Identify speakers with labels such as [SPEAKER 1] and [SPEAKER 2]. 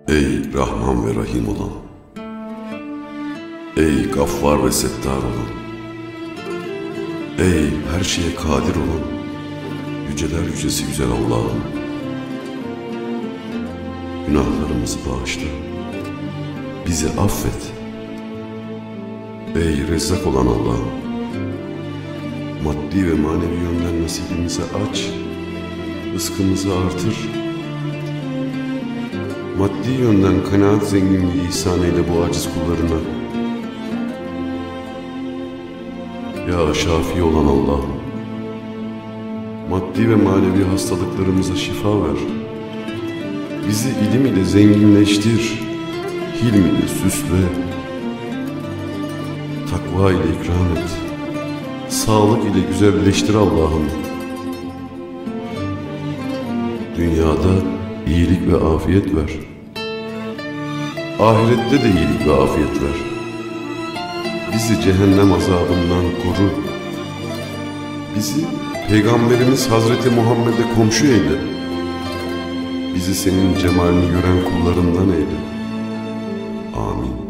[SPEAKER 1] Ey Rahman ve Rahim olan, ey Gaffar ve Settar olan, ey her şeye kadir olan, yüceler yücesi güzel Allah'ım, günahlarımızı bağışla, bizi affet. Ey Rezzak olan Allah'ım, maddi ve manevi yönden nasibimizi aç, rızkımızı artır. Maddi yönden kanaat zenginliği ihsan eyle bu aciz kullarına. Ya Şafi olan Allah'ım, maddi ve manevi hastalıklarımıza şifa ver. Bizi ilim ile zenginleştir, hilm ile süsle, takva ile ikram et, sağlık ile güzelleştir Allah'ım. Dünyada iyilik ve afiyet ver. Ahirette de iyilik ve afiyet ver. Bizi cehennem azabından koru. Bizi Peygamberimiz Hazreti Muhammed'e komşu eyle. Bizi senin cemalini gören kullarından eyle. Amin.